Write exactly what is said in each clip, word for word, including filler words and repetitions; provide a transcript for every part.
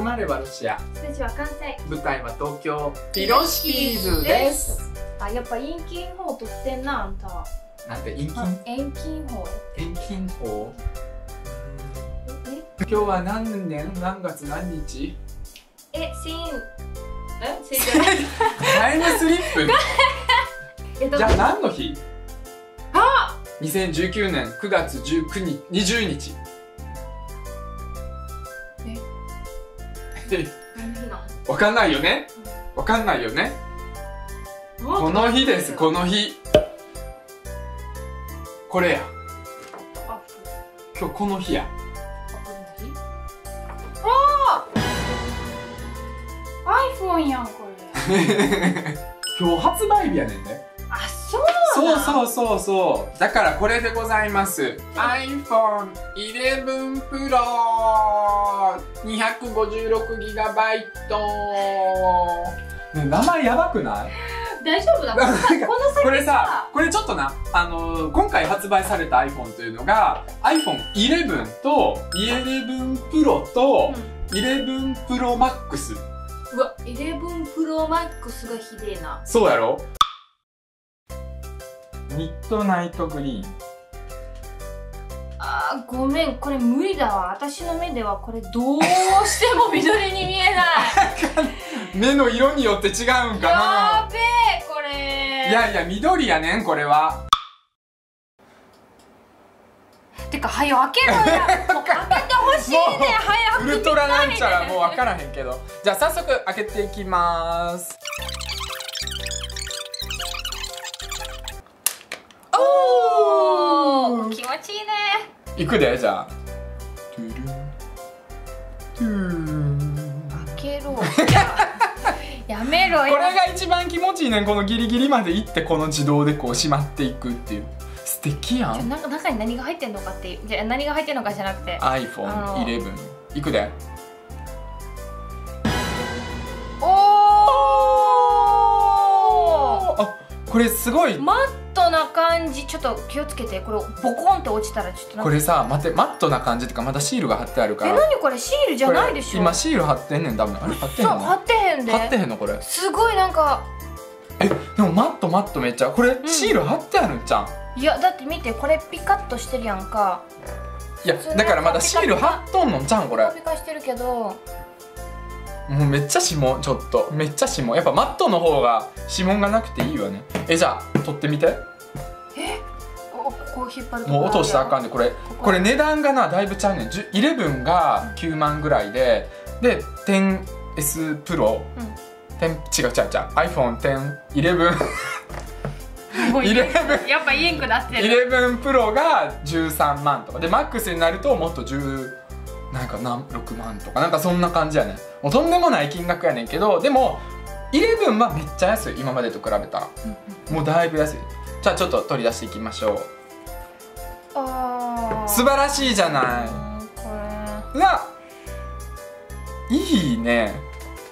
まればロシア、 ステージは関西、 舞台は東京ピロシキーズです。 あ、やっぱ遠近法取ってんな、あんたは。 なんて遠近遠近法遠近法。今日は何年何月何日？ え、シーンえ、シーンじゃないタイムスリップじゃあ何の日？ あにせんじゅうきゅうねんくがつじゅうくにちにじゅうにち。 え何日なの？ わかんないよね、わかんないよね。この日です、この日。これや、今日この日や。 ああ iPhone やんこれ今日発売日やねんね。 あ、そうなんそうそうそうそう。だからこれでございます。 アイフォンイレブンプロ にひゃくごじゅうろくギガバイト。ね、名前やばくない？ 大丈夫だ。この先さ、 これさ、これちょっとな、あのー、今回発売された iPhone というのが アイフォンイレブン とイレブンプロとイレブンプロマックス。 うわ、イレブンプロマックスがひでえな。 そうやろ。ミッドナイトグリーン。 あー、ごめん、これ無理だわ。私の目ではこれどうしても緑に見えない目の色によって違うんかな。 やべえ、これ。 いやいや、緑やねんこれは。 てか、はよ開けろや。もう開けてほしいね。早く。 ウルトラなんちゃらもう分からへんけど。じゃあ早速開けていきます。 おー、気持ちいいね。 いくで、じゃあ。トゥルントゥン。 開けろ。やめろよ。 これが一番気持ちいいねん。このギリギリまで行ってこの自動でこう閉まっていくっていう。素敵やん。 なんか中に何が入ってんのかっていう、じゃあ何が入ってんのかじゃなくてアイフォンイレブン いくで。 おー、 あ、これすごいマットな感じ。ちょっと気をつけて、これボコンって落ちたらちょっとなんか。 これさ、待って、マットな感じってかまだシールが貼ってあるかえ、 ら。 何これ、シールじゃないでしょ。 今シール貼ってんねん。多分あれ貼ってへんの？ そう、貼ってへんで。 貼ってへんのこれ。 すごいなんか。 え、でもマットマットめっちゃこれ、 んシール貼ってあるんちゃん？ いや、だって見て、これピカッとしてるやんか。 いや、だからまだシール貼っとんのんちゃうんこれ。 ピカピカしてるけど。 もうめっちゃ指紋、ちょっとめっちゃ指紋。やっぱマットの方が指紋がなくていいわね。え、じゃあ取ってみて。 え、ここ引っ張るともう落としたらあかんで、これこれ値段がなだいぶちゃうねん。イレブンがきゅうまんぐらいで、で テンエス プロ、 うん、 違う違う違う アイフォンテンイレブン イレブンやっぱ言えんくなってる。 イレブンプロがじゅうさんまんとかで、マックスになるともっとじゅうなんか何ろくまんとか、なんかそんな感じやねん。もうとんでもない金額やねんけど、でもイレブンはめっちゃ安い。今までと比べたらもうだいぶ安い。じゃあちょっと取り出していきましょう。 あー、 素晴らしいじゃない。 こうわ、いいね。 れなる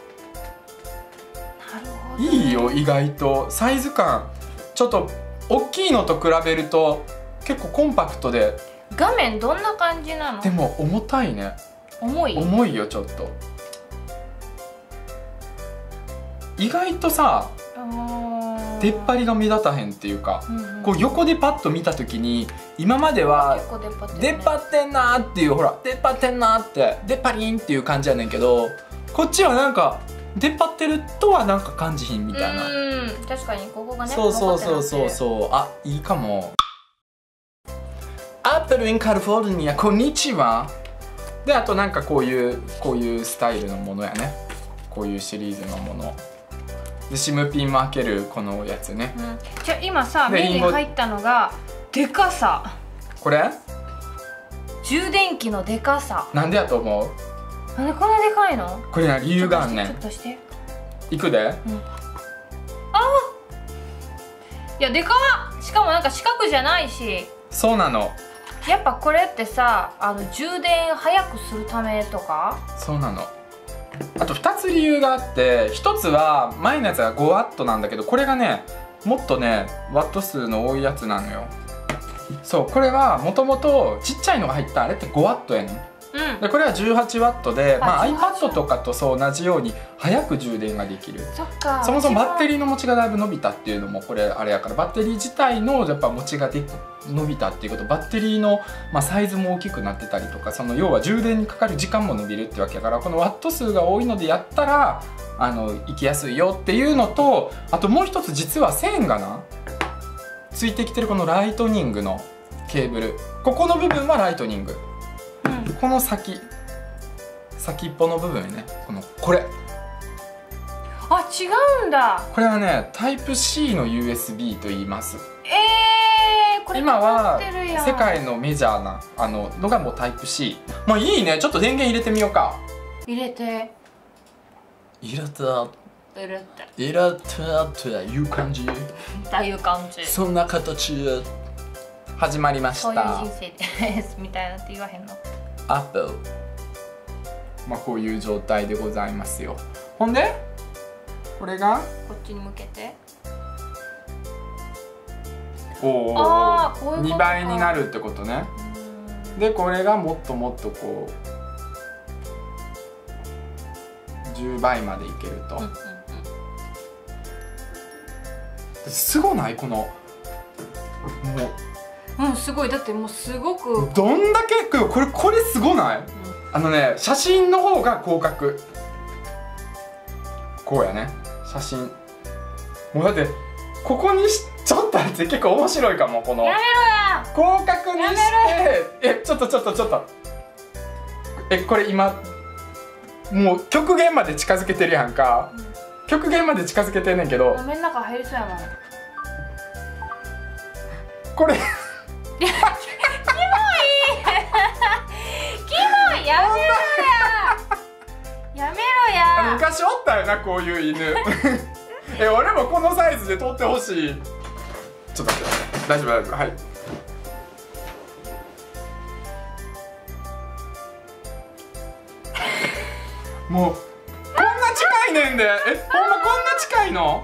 ほど、ね、 いいよ。意外とサイズ感ちょっと大きいのと比べると結構コンパクトで。 画面どんな感じなの？ でも重たいね。 重い？ 重いよちょっと。意外とさ、出っ張りが目立たへんっていうか、うんうん、こう横でパッと見た時に今までは出っ張ってんなーっていう、ほら出っ張ってんなーって出っ張りんっていう感じやねんけど、こっちはなんか出っ張ってるとはなんか感じひんみたいな。 うん、確かにここがね。 そうそうそうそうそう。あ、いいかも。アップルインカリフォルニア、こんにちは。で、あとなんかこういうこういうスタイルのものやね。こういうシリーズのもので、シムピンも開けるこのやつね。 うん、じゃあ今さ、目に入ったのがでかさ。これ充電器のでかさ。 なんでやと思う？ なんでこんなでかいの？ これな、理由があんねん。 ちょっとして。 いくで。うん、ああ、いやでかっ。しかもなんか四角じゃないし。 そうなの。 やっぱこれってさ、あの充電早くするためとか？ そうなの。あとふたつ理由があって、ひとつは前のやつがごワットなんだけど、これがねもっとねワット数の多いやつなのよ。そう、これはもともとちっちゃいのが入ったあれってごワットやねん。 うん、でこれはじゅうはちワットで、まあ、iPad とかとそう同じように早く充電ができる。そっか、そもそもバッテリーの持ちがだいぶ伸びたっていうのもこれあれやから、バッテリー自体のやっぱ持ちがで伸びたっていうこと、バッテリーの、まあ、サイズも大きくなってたりとか、その要は充電にかかる時間も伸びるってわけやから、このワット数が多いのでやったらあの行きやすいよっていうのと、あともう一つ実は線がなついてきてるこのライトニングのケーブル、ここの部分はライトニング、うん、この先先っぽの部分ね、このこれあ、違うんだ。 これはねタイプ シー の ユーエスビー と言います。 えー、これ今は世界のメジャーなあののがもうタイプ シー。 まあいいね、ちょっと電源入れてみようか。 入れて入れた入れて入れたという感じという感じ、 そんな形で始まりました。 そういう人生ですみたいなって言わへんの。 アップル、まあこういう状態でございますよ。ほんでこれがこっちに向けて、 おおにばいになるってことね。でこれがもっともっとこうじゅうばいまでいけると。すごない？このもううん、すごい。だってもうすごくどんだけこれこれすごない？うん、あのね、写真の方が広角こうやね、写真もうだってここにしちょっとあって結構面白いかも。このやめろや広角にしてえちょっとちょっとちょっとえこれ今もう極限まで近づけてるやんか、うん、極限まで近づけてんねんけど画面の中入りそうやもんこれキモいキモい、やめろややめろや。 昔おったよなこういう犬え俺もこのサイズで撮ってほしい。ちょっと待って大丈夫大丈夫、はいもうこんな近いねんで、えほんまこんな近いの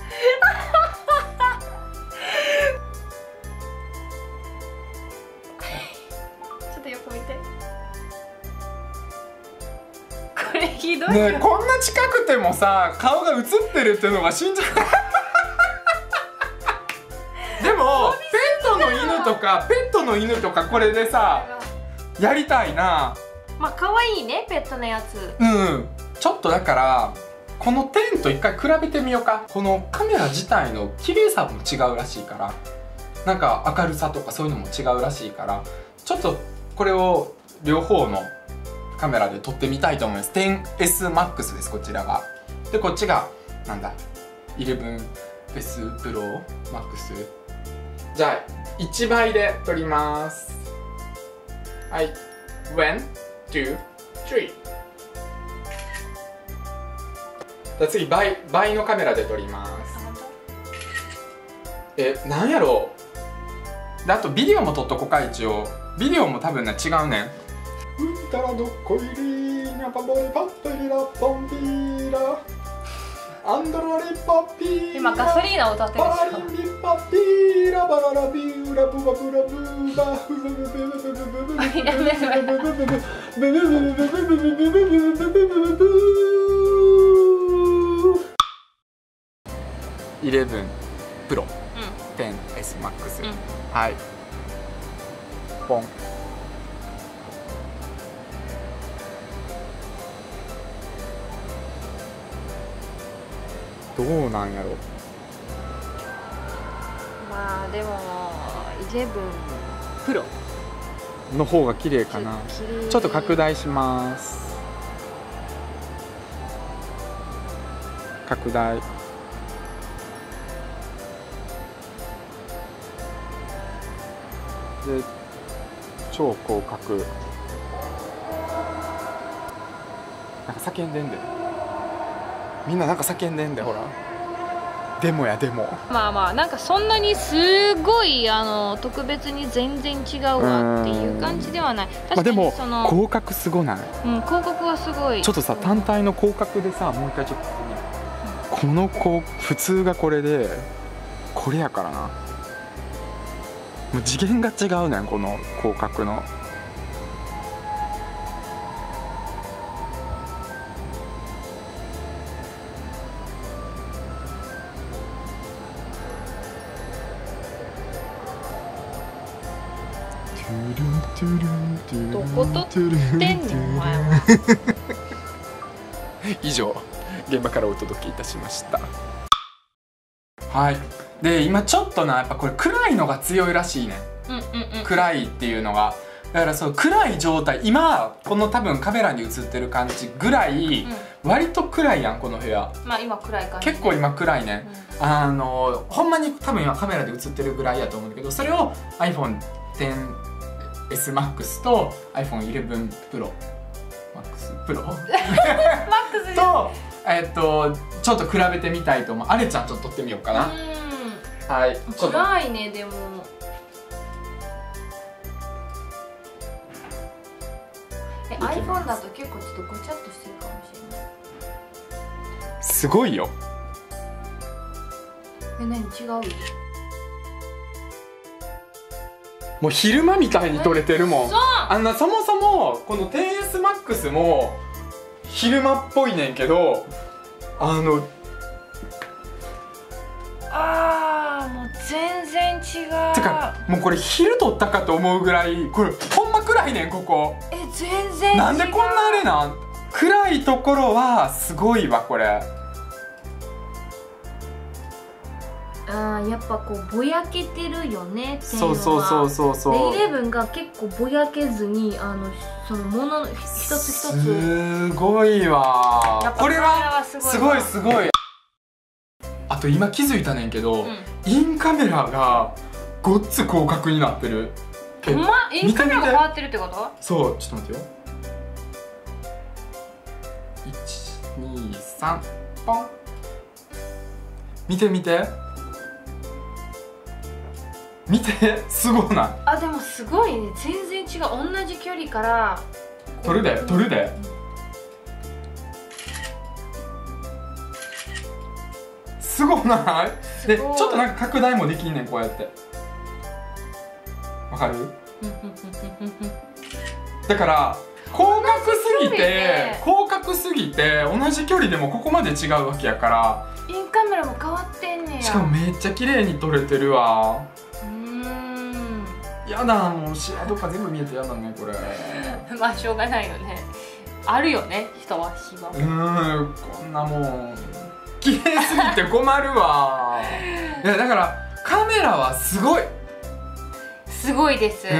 ちょっと横見て、これひどいねえ、こんな近くてもさ顔が映ってるっていうのが信じられないでもペットの犬とかペットの犬とかこれでさやりたいな。 まあ可愛いね、ペットのやつ。 うん、ちょっとだからこの点と一回比べてみようか。このカメラ自体の綺麗さも違うらしいから、なんか明るさとかそういうのも違うらしいから、ちょっとこれを両方のカメラで撮ってみたいと思います。 テンエスマックス ですこちらが。でこっちがなんだ イレブンエス プロマックス。じゃあいちばいで撮ります。はい、ワン、ツー、スリー。じゃあ次倍倍のカメラで撮ります。え、なんやろう。であとビデオも撮っとこうか。一応ビデオも多分ね違うねん。うんたらどっこいりーにゃパボリパッパリラポンピーラアンドロリパピーラ今ガソリーナを歌ってるでしょ。 パリンビパピーラバララビーラブバブラブーバフブブブブブブブブブブブブブブブブブブブイレブンプロ テンエスマックス、はいポン。どうなんやろ。 まあでもイレブンプロの方が綺麗かな。ちょっと拡大します。拡大。で超広角。なんか叫んでんで。みんななんか叫んでんで、ほら。でもやでも。 まあまあなんかそんなにすごいあの特別に全然違うわっていう感じではない。 まあでも広角すごない？ うん、広角はすごい。 ちょっとさ単体の広角でさもう一回ちょっと、このこう普通がこれでこれやからな。もう次元が違うねんこの広角の。 どこ撮ってんねんお前は。 以上現場からお届けいたしました。はい。で今ちょっとなやっぱこれ暗いのが強いらしいね。うんうんうん、暗いっていうのがだからそう暗い状態今この多分カメラに映ってる感じぐらい、うん、割と暗いやんこの部屋。 まあ今暗い感じ、ね、 結構今暗いね、うん、あのほんまに多分今カメラで映ってるぐらいやと思うんだけどそれを アイフォンテンエスマックス と アイフォンイレブンプロマックスプロマックスとえっとちょっと比べてみたいと思う。あれちゃんちょっと撮ってみようかな。はい。 暗いねでも。え アイフォン だと結構ちょっとごちゃっとしてるかもしれない。 すごいよ。 え何違う？ もう昼間みたいに撮れてるもん。あんなそもそもこの テンエスマックス も昼間っぽいねんけどあのあーもう全然違う。 てかもうこれ昼撮ったかと思うぐらいこれほんま暗いねんここ。 え全然違う。 なんでこんなあれなん。暗いところはすごいわこれ。 あーやっぱこうぼやけてるよねっていうのは。 そうそうそうそうそう。 でイレブンが結構ぼやけずにあのそのもの一つ一つすごいわ。これはすごいすごい。あと今気づいたねんけど、うん、インカメラがごっつ広角になってる。 ほんま？インカメラが変わってるってこと？ そうちょっと待ってよ。いちにさんポン。見て見て見てすごいな。 あでもすごいね全然違う。同じ距離から撮るで撮るで、うん、すごない？でちょっとなんか拡大もできんねんこうやってわかる？だから広角すぎて広角すぎて同じ距離でもここまで違うわけやからインカメラも変わってんねや。 しかもめっちゃ綺麗に撮れてるわ。やだもうシワとか全部見えてやだねこれ。 まあしょうがないよね。あるよね人はシワ。 うんこんなもん綺麗すぎて困るわ。いやだからカメラはすごいすごいです。うん。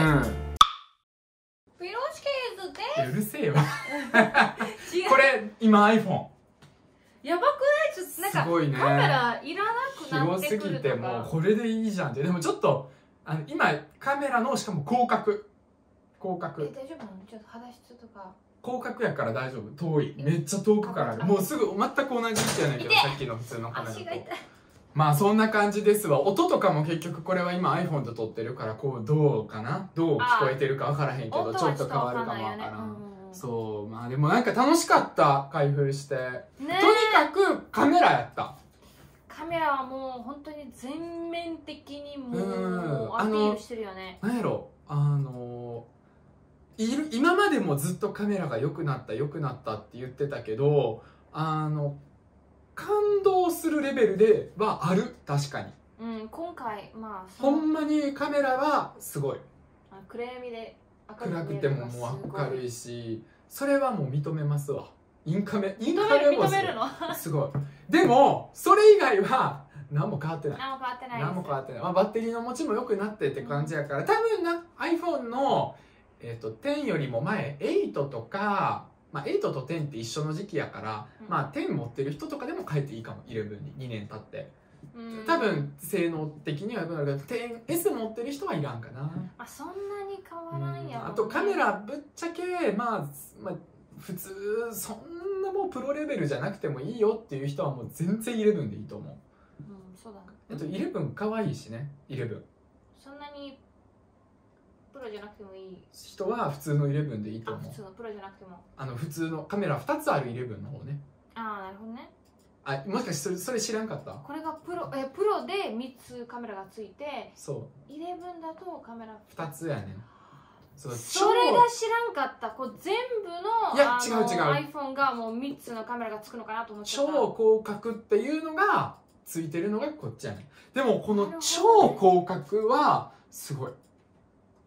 うるせえわ。これ今 アイフォン。 やばくない？ちょっとなんかすごいね。カメラいらなくなってくるとか。 広すぎてもうこれでいいじゃんって。でもちょっとあの今カメラのしかも広角広角。 え大丈夫なの？ちょっと肌質とか。 広角やから大丈夫。遠いめっちゃ遠くからある。もうすぐ全く同じ位置やねんけどさっきの普通のカメラと。まあそんな感じですわ。音とかも結局これは今 アイフォン で撮ってるからこうどうかなどう聞こえてるか分からへんけどちょっと変わるかも分からん。そうまあでもなんか楽しかった開封して、ね、とにかくカメラやった。 カメラはもう本当に全面的にもうアピールしてるよね。 なんやろあのいる今までもずっとカメラが良くなった良くなったって言ってたけどあの感動するレベルではある確かに。 うん、今回まあほんまにカメラはすごい。 あ暗闇で暗くてももう明るいしそれはもう認めますわ。インカメインカメもすごいすごい。でもそれ以外は何も変わってない。 何も変わってない。 何も変わってない。まあ、バッテリーの持ちも良くなってって感じやから、うん、多分な アイフォン の、えー、とテンよりも前エイトとか、まあ、エイトとテンって一緒の時期やから、うん、まあテン持ってる人とかでも変えていいかも。イレブンににねん経って多分性能的には良くなるけど テンエス 持ってる人はいらんかな。 あそんなに変わらんやろ、ね、 あとカメラぶっちゃけまあ、まあ、普通そんなもうプロレベルじゃなくてもいいよっていう人はもう全然イレブンでいいと思う。 うんそうだね。 あとイレブン可愛いしね。イレブンそんなにプロじゃなくてもいい人は普通のイレブンでいいと思う。 あ普通のプロじゃなくてもあの普通のカメラふたつあるイレブンの方ね。 ああなるほどね。 あもしかしてそれ、それ知らんかった？ これがプロえプロでみっつカメラがついてそうイレブンだとカメラふたつやねん。 それが知らんかった。こう全部のいや違う違うアイフォン がもうみっつのカメラがつくのかなと思ってた。 超広角っていうのがついてるのがこっちやねん。でもこの超広角はすごい。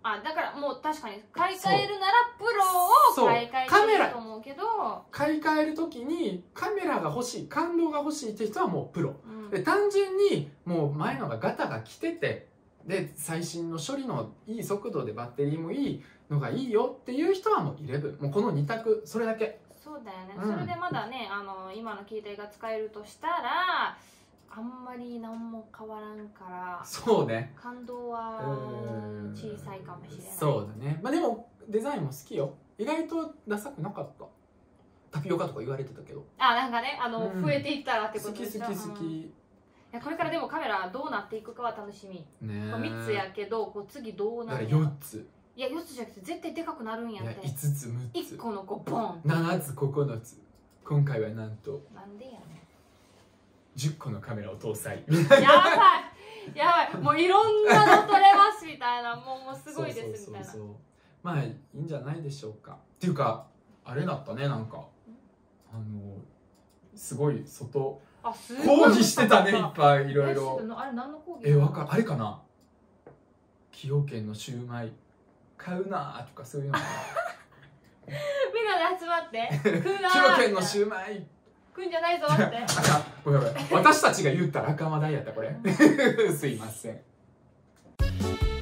あ、だからもう確かに買い替えるならプロを買い替えてると思うけど、 買い替える時にカメラが欲しい、感動が欲しいって人はもうプロ、うん、で単純にもう前のがガタが来てて、で最新の処理のいい速度でバッテリーもいいのがいいよっていう人はもうイレブン、もうこのに択、それだけ。 そうだよね、うん、それでまだね、あの今の携帯が使えるとしたらあんまり何も変わらんから、 そうね、 感動は小さいかもしれない。 そうだね。まあでもデザインも好きよ。意外とダサくなかった。タピオカとか言われてたけど、 あ、なんかね、あの、うん、増えていったらってことでしょ。 好き好き好き、うん、いやこれからでもカメラどうなっていくかは楽しみね。みっつやけど、こう次どうなるんや。 よっつ、 いやよっつじゃなくて絶対でかくなるんやって。いやいつつむっつ、 いっこのこうボン、 ななつここのつ、今回はなんとなんでやねん、 じゅっこのカメラを搭載。 やばいやばい、もういろんなの撮れますみたいな、もうもうすごいですみたいな。そうそうそうそう、 まあいいんじゃないでしょうか。っていうかあれだったね、なんかあのすごい外講義してたね、いっぱいいろいろ。 あれ何の講義？ え、わかる、あれかな、崎陽軒のシューマイ買うなとかそういうのかな。 みんなで集まって食うなー、 崎陽軒のシューマイ食うんじゃないぞって。あかん、 ごめんごめん、私たちが言ったら赤間台やったこれ。すいません。